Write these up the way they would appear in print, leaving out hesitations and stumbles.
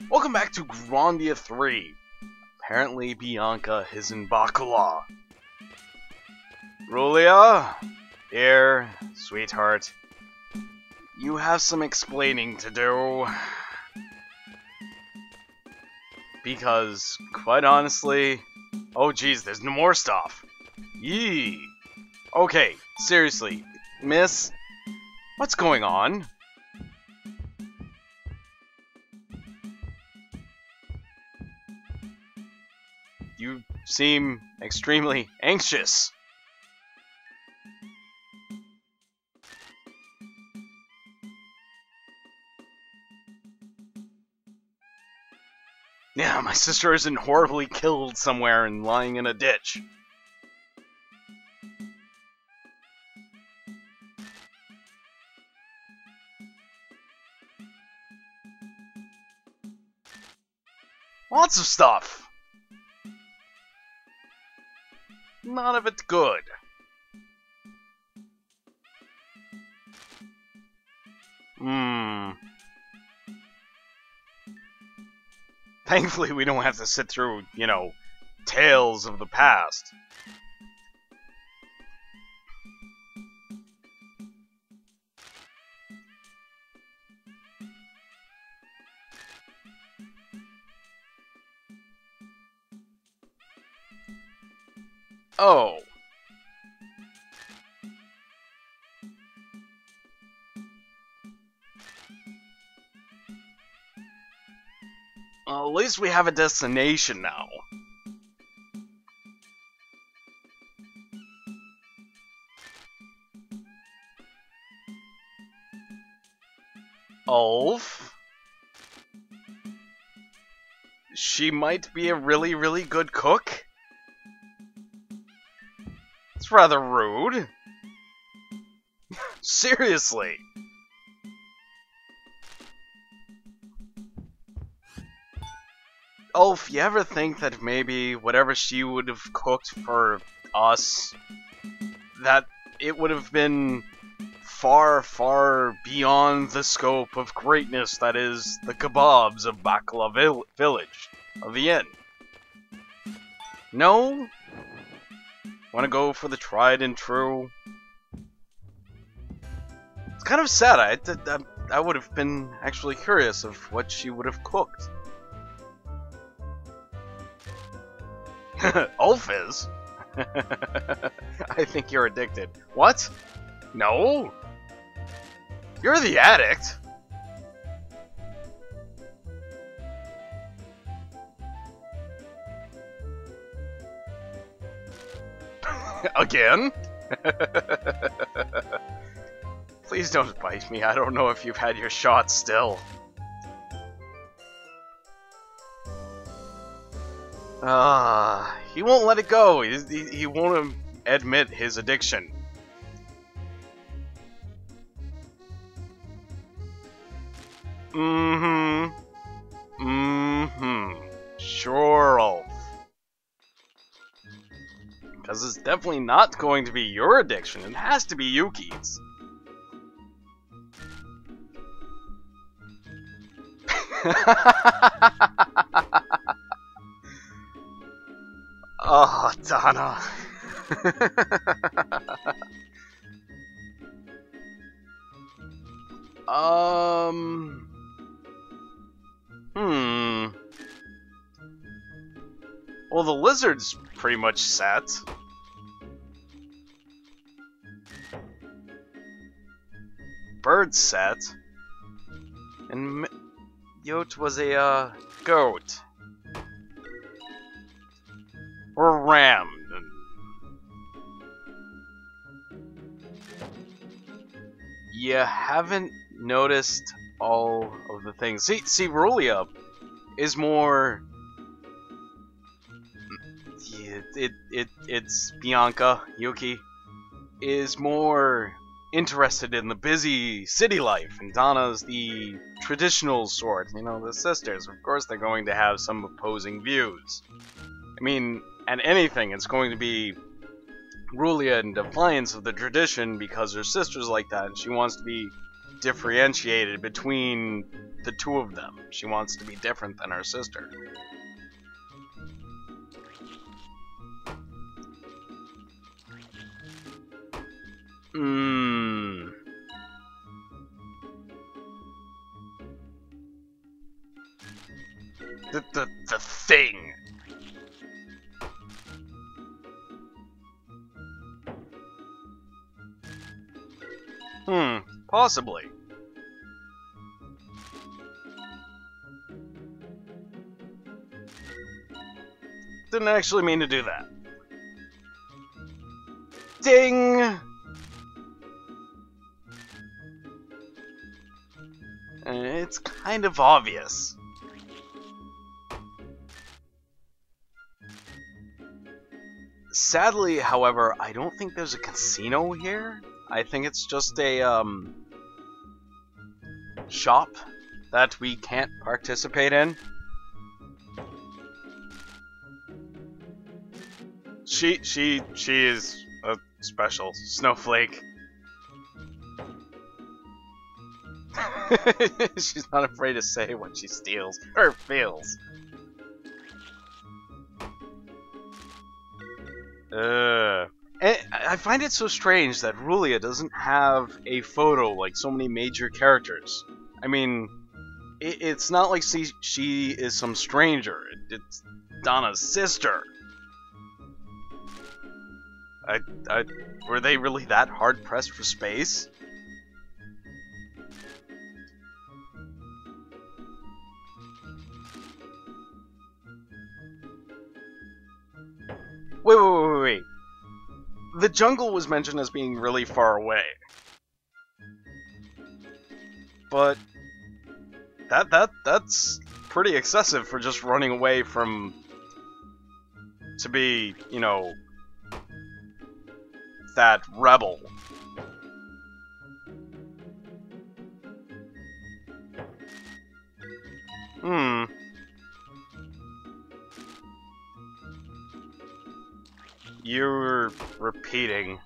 Welcome back to Grandia 3. Apparently Bianca is in Bakula. Rulia, dear sweetheart, you have some explaining to do. Because, quite honestly... Oh geez, there's no more stuff. Yee. Okay, seriously, miss, what's going on? You seem extremely anxious. Yeah, my sister isn't horribly killed somewhere and lying in a ditch. Lots of stuff. None of it's good. Thankfully, we don't have to sit through, you know, tales of the past. Oh. Well, at least we have a destination now. Ulf? She might be a really, really good cook? It's rather rude. Seriously. Ulf, you ever think that maybe whatever she would have cooked for us, that it would have been far, far beyond the scope of greatness that is the kebabs of Bakla village, of the inn? No? Want to go for the tried and true? It's kind of sad. I would have been actually curious of what she would have cooked. Ulf is? I think you're addicted. What? No? You're the addict. Again? Please don't bite me. I don't know if you've had your shot still. He won't let it go. He won't admit his addiction. Sure, Ulf. Because it's definitely not going to be your addiction. It has to be Yuki's. Oh, Donna. Well, the lizard's pretty much set. Bird's set. And Yote was a, goat. Or ram. You haven't noticed all of the things. See, Rulia is more... It's Bianca, Yuki, is more interested in the busy city life, and Donna's the traditional sort. You know, the sisters, of course they're going to have some opposing views. I mean, and anything, it's going to be Rulia in defiance of the tradition because her sister's like that, and she wants to be differentiated between the two of them. She wants to be different than her sister. The thing. Possibly. Didn't actually mean to do that. Ding! It's kind of obvious. Sadly, however, I don't think there's a casino here. I think it's just a, shop that we can't participate in. She is a special snowflake. She's not afraid to say what she steals or feels. And I find it so strange that Rulia doesn't have a photo like so many major characters. I mean, it's not like she is some stranger. It's Donna's sister. Were they really that hard-pressed for space? Wait. The jungle was mentioned as being really far away. But that's pretty excessive for just running away from to be, you know, that rebel. You're repeating.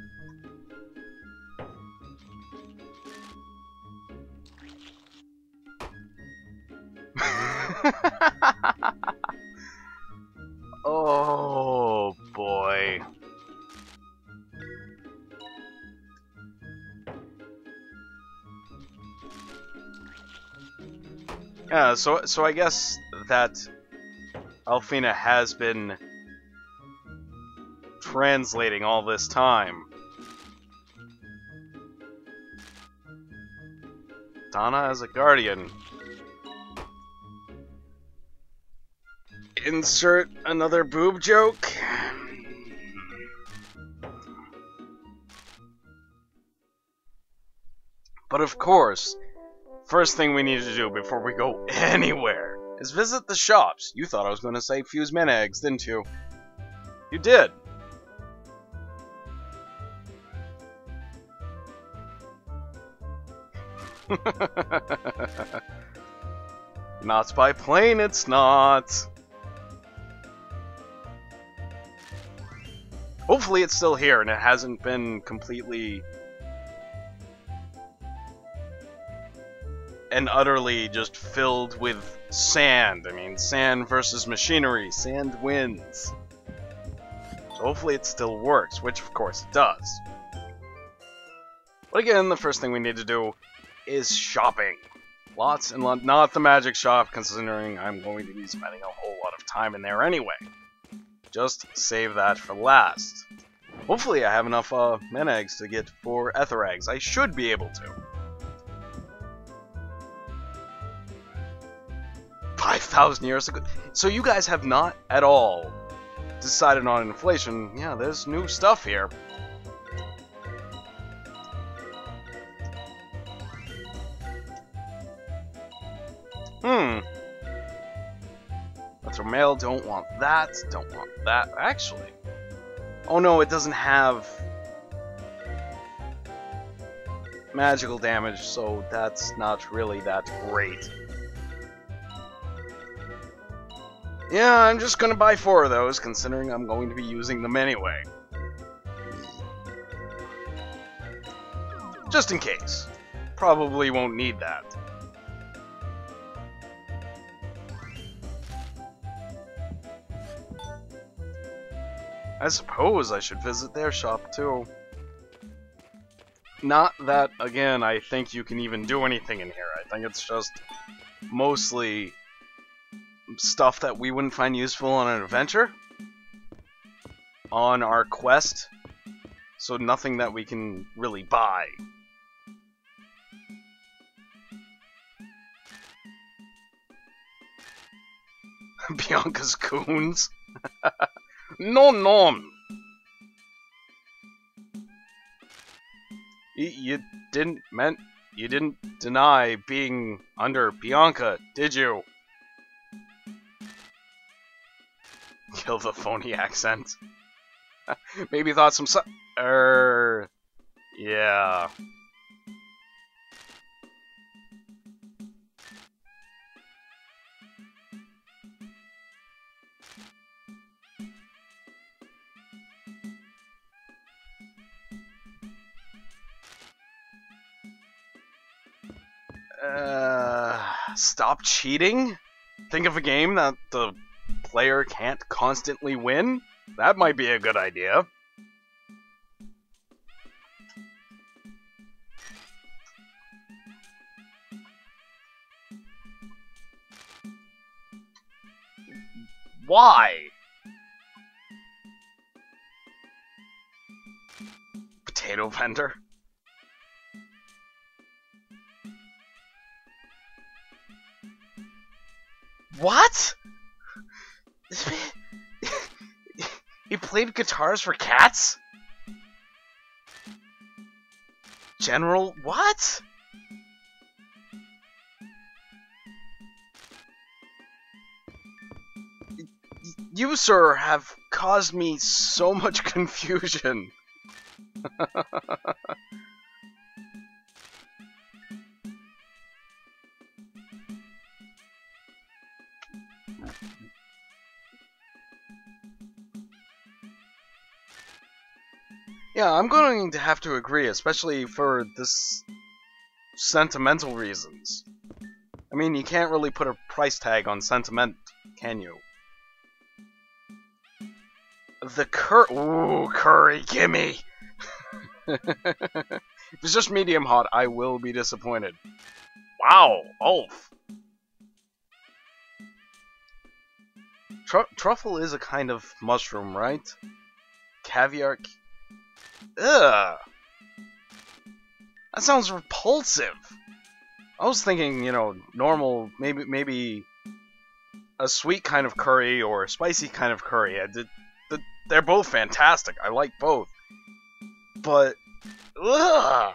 Oh boy. Yeah, so I guess that Alfina has been translating all this time. Donna as a guardian. Insert another boob joke. But of course, first thing we need to do before we go anywhere is visit the shops. You thought I was going to say fuse min eggs, didn't you? You did. Not by plane, it's not. Hopefully it's still here and it hasn't been completely and utterly just filled with sand. I mean, sand versus machinery. Sand wins. So hopefully it still works, which of course it does. But again, the first thing we need to do is shopping. Lots and lots, not the magic shop, considering I'm going to be spending a whole lot of time in there anyway. Just save that for last. Hopefully I have enough men eggs to get 4 ether eggs. I should be able to. 5,000 years ago. So you guys have not at all decided on inflation. Yeah, there's new stuff here. That's mail, don't want that, don't want that. Actually. Oh no, it doesn't have magical damage, so that's not really that great. Yeah, I'm just gonna buy 4 of those, considering I'm going to be using them anyway. Just in case. probably won't need that. I suppose I should visit their shop too. Not that, again, I think you can even do anything in here. I think it's just mostly stuff that we wouldn't find useful on an adventure. On our quest. So nothing that we can really buy. Bianca's coons. No. You didn't deny being under Bianca, did you? Kill the phony accent. Maybe thought some yeah. Stop cheating? Think of a game that the player can't constantly win? That might be a good idea. Why? Potato vendor? What? He played guitars for cats? General, what? You, sir, have caused me so much confusion. Yeah, I'm going to have to agree, especially for this sentimental reasons. I mean, you can't really put a price tag on sentiment, can you? The ooh, curry, gimme! If it's just medium hot, I will be disappointed. Wow, Ulf! Truffle is a kind of mushroom, right? Caviar... Ugh! That sounds repulsive! I was thinking, you know, normal, maybe a sweet kind of curry or a spicy kind of curry. They're both fantastic. I like both. But, ugh!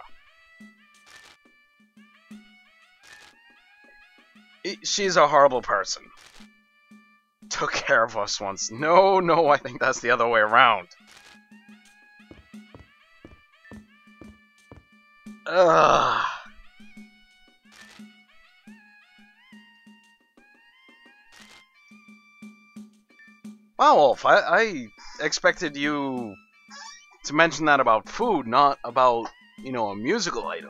She's a horrible person. Took care of us once. No, I think that's the other way around. Ugh. Wow, Wolf, I expected you to mention that about food, not about, you know, a musical item.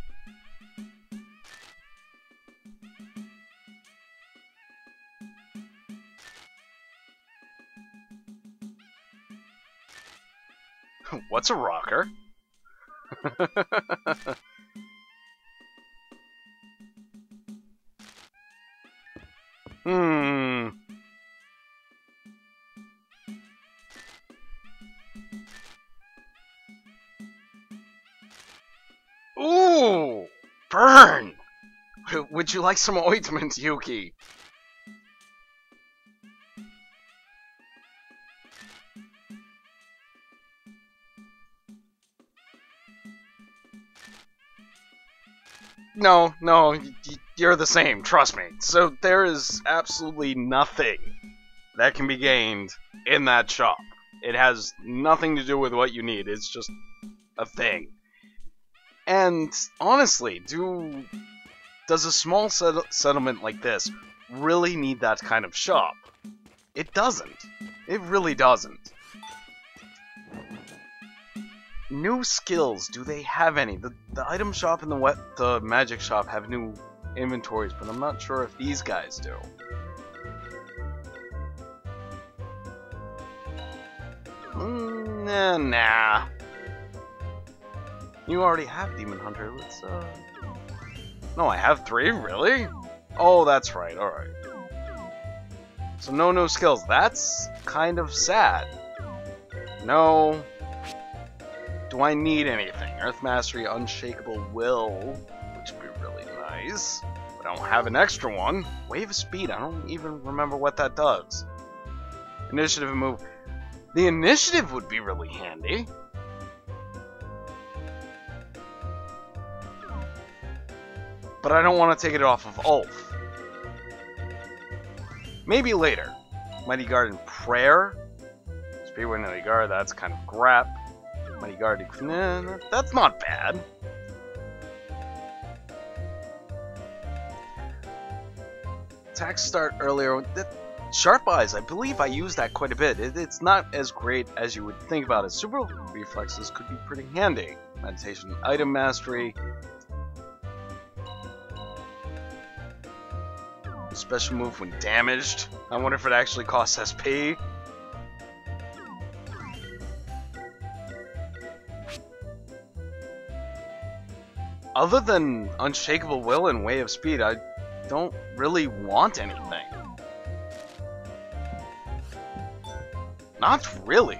What's a rocker? Ooh! Burn! Would you like some ointment, Yuki? No, you're the same, trust me. So there is absolutely nothing that can be gained in that shop. It has nothing to do with what you need, it's just a thing. And honestly, does a small settlement like this really need that kind of shop? It doesn't. It really doesn't. New skills, do they have any? The item shop and the magic shop have new inventories, but I'm not sure if these guys do. Nah. You already have Demon Hunter. Let's, No, I have 3? Really? Oh, that's right. Alright. So no new skills. That's kind of sad. No. Do I need anything? Earth Mastery, Unshakable Will, which would be really nice. But I don't have an extra one. Wave of Speed, I don't even remember what that does. Initiative and Move. The initiative would be really handy. But I don't want to take it off of Ulf. Maybe later. Mighty Guard and Prayer. Speedway Mighty Guard, that's kind of crap. Mighty Guard, nah, that's not bad. Attack start earlier. Sharp Eyes, I believe I use that quite a bit. It's not as great as you would think about it. Super Reflexes could be pretty handy. Meditation, Item Mastery. Special move when damaged. I wonder if it actually costs SP. Other than Unshakable Will and Way of Speed, I don't really want anything. Not really.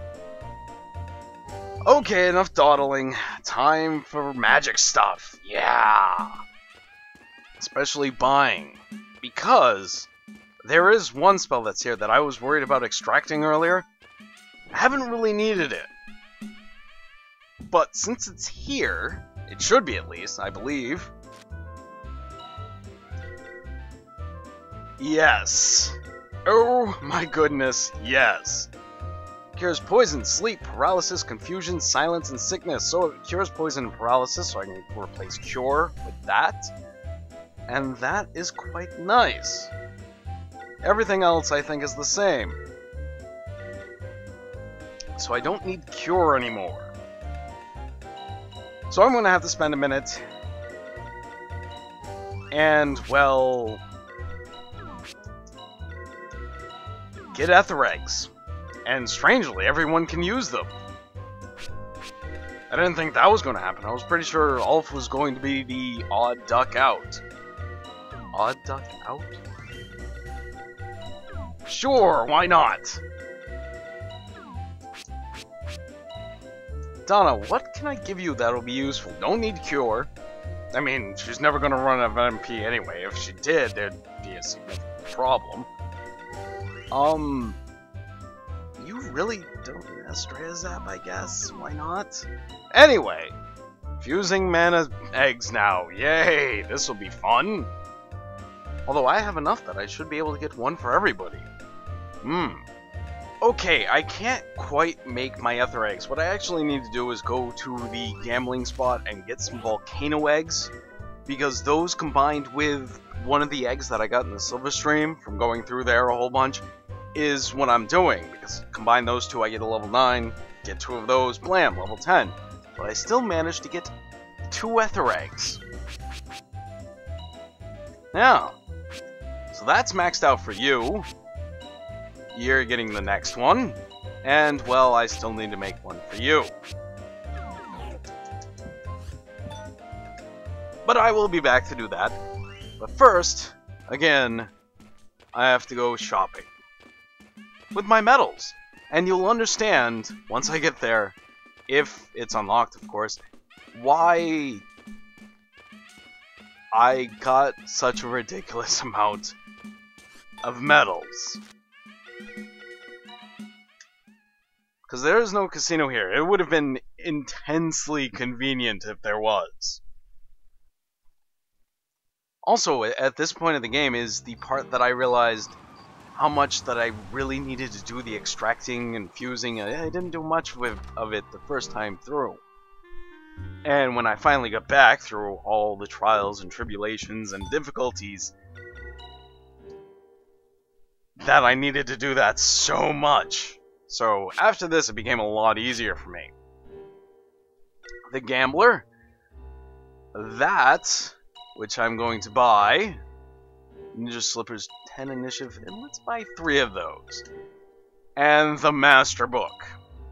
Okay, enough dawdling. Time for magic stuff. Yeah! Especially buying. Because there is one spell that's here that I was worried about extracting earlier. I haven't really needed it. But since it's here, it should be at least, I believe. Yes. Oh my goodness, yes. Cures poison, sleep, paralysis, confusion, silence, and sickness. So it cures poison and paralysis, so I can replace cure with that. And that is quite nice. Everything else I think is the same. So I don't need cure anymore. So I'm going to have to spend a minute. And, well, get Ether Eggs. And strangely, everyone can use them. I didn't think that was going to happen. I was pretty sure Ulf was going to be the odd duck out. Odd duck out? Sure, why not? Donna, what can I give you that'll be useful? Don't need cure. I mean, she's never gonna run out of MP anyway. If she did, there'd be a significant problem. You really don't need Estrella Zap, I guess? Why not? Anyway, fusing mana eggs now. Yay, this will be fun. Although I have enough that I should be able to get one for everybody. Okay, I can't quite make my Ether Eggs. What I actually need to do is go to the gambling spot and get some Volcano Eggs, because those combined with one of the eggs that I got in the Silver Stream from going through there a whole bunch is what I'm doing, because combine those two I get a level 9, get 2 of those, blam, level 10. But I still managed to get 2 Ether Eggs. Now, so that's maxed out for you. You're getting the next one. And, well, I still need to make one for you. But I will be back to do that. But first, again, I have to go shopping. With my medals. And you'll understand, once I get there, if it's unlocked, of course, why I got such a ridiculous amount of medals. Because there is no casino here. It would have been intensely convenient if there was. Also, at this point of the game is the part that I realized how much that I really needed to do the extracting and fusing. I didn't do much of it the first time through. And when I finally got back through all the trials and tribulations and difficulties, that I needed to do that so much. So after this, it became a lot easier for me. the Gambler. That, which I'm going to buy. Ninja Slippers 10 initiative, and let's buy 3 of those. And the Master Book.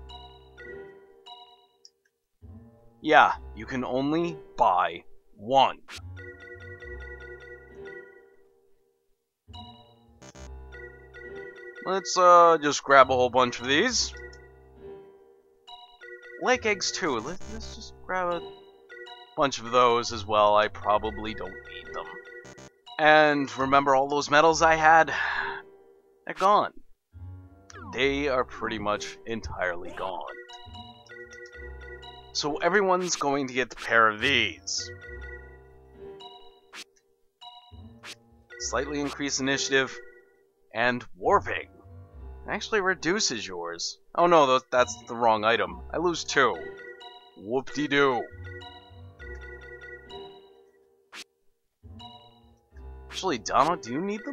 Yeah, you can only buy 1. Let's just grab a whole bunch of these. Lake eggs too. Let's just grab a bunch of those as well. I probably don't need them. And remember all those medals I had? They're gone. They are pretty much entirely gone. So everyone's going to get a pair of these. Slightly increase initiative and warping. Actually reduces yours. Oh no, that's the wrong item. I lose 2. Whoop-de-doo. Actually, Donna, do you need them?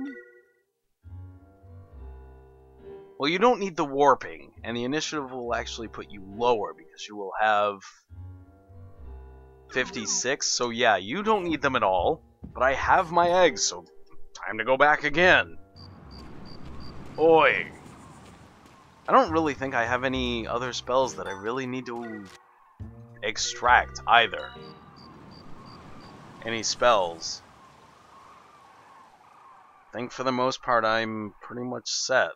Well, you don't need the warping, and the initiative will actually put you lower because you will have 56, so yeah, you don't need them at all. But I have my eggs, so time to go back again. Oi. I don't really think I have any other spells that I really need to extract either. Any spells. I think for the most part I'm pretty much set.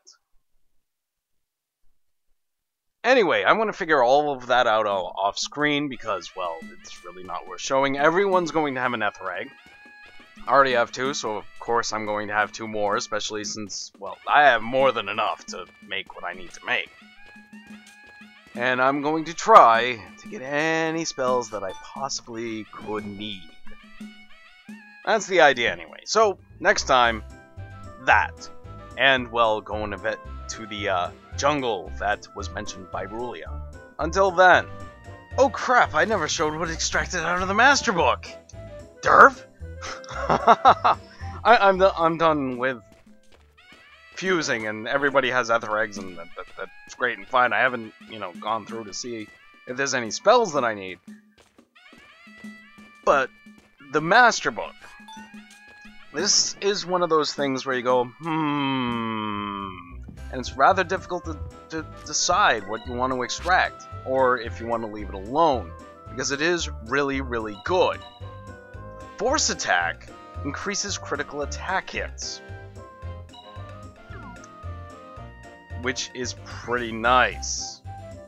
Anyway, I'm going to figure all of that out off screen because, well, it's really not worth showing. Everyone's going to have an Ether Egg. I already have 2, so of course I'm going to have 2 more, especially since, well, I have more than enough to make what I need to make. And I'm going to try to get any spells that I possibly could need. That's the idea anyway. So, next time, that. And, well, going a bit to the jungle that was mentioned by Rulia. Until then. Oh crap, I never showed what extracted out of the Master Book! Derv? I'm done with fusing, and everybody has Ether Eggs, and that's great and fine. I haven't, gone through to see if there's any spells that I need. But the Master Book. This is one of those things where you go, and it's rather difficult to decide what you want to extract, or if you want to leave it alone, because it is really, really good. Force Attack increases critical attack hits, which is pretty nice.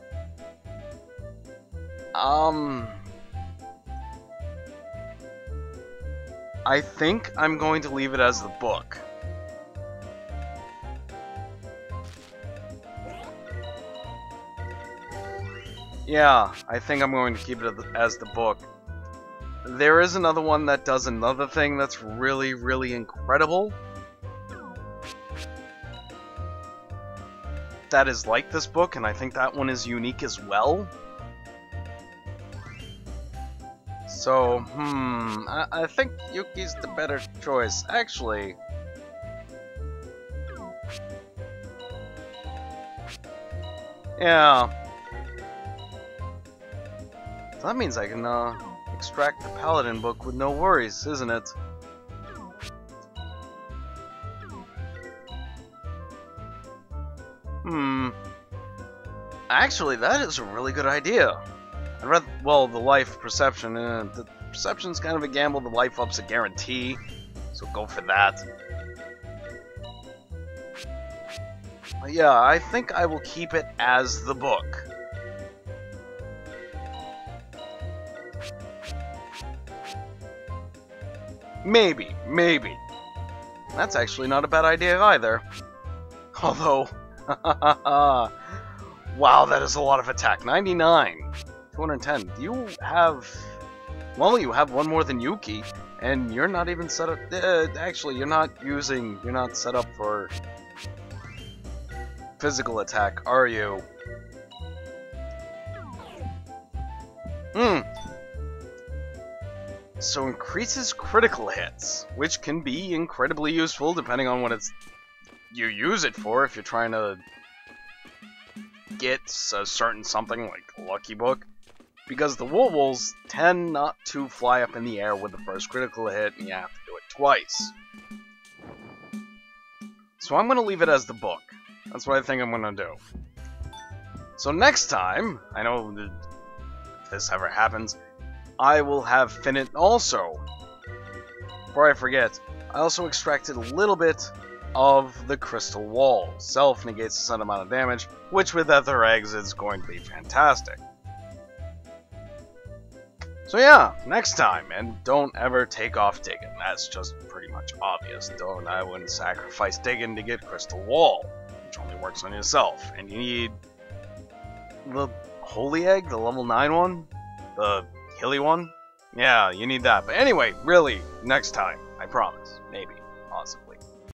I think I'm going to leave it as the book. Yeah, I think I'm going to keep it as the book. There is another one that does another thing that's really, really incredible. That is like this book, and I think that one is unique as well. So, I think Yuki's the better choice. Actually, yeah. So that means I can extract the Paladin book with no worries, isn't it? Actually, that is a really good idea. I'd rather, well, the life perception. The perception's kind of a gamble. The life up's a guarantee, so go for that. But yeah, I think I will keep it as the book. Maybe. That's actually not a bad idea either. Although, wow, that is a lot of attack. 99. 210. Do you have... Well, you have one more than Yuki, and you're not even set up... actually, you're not set up for physical attack, are you? So increases critical hits, which can be incredibly useful depending on what you use it for. If you're trying to get a certain something like Lucky Book, because the Woolwolves tend not to fly up in the air with the first critical hit, and you have to do it twice. So I'm going to leave it as the book. That's what I think I'm going to do. So next time, I know if this ever happens, I will have Finite also. Before I forget, I also extracted a little bit of the crystal wall. Self negates a certain amount of damage, which with Ether Eggs is going to be fantastic. So yeah, next time, and don't ever take off Diggin. That's just pretty much obvious. I wouldn't sacrifice Diggin to get Crystal Wall, which only works on yourself. And you need the Holy Egg, the level 9 one? The Hilly one? Yeah, you need that. But anyway, really, next time. I promise. Maybe.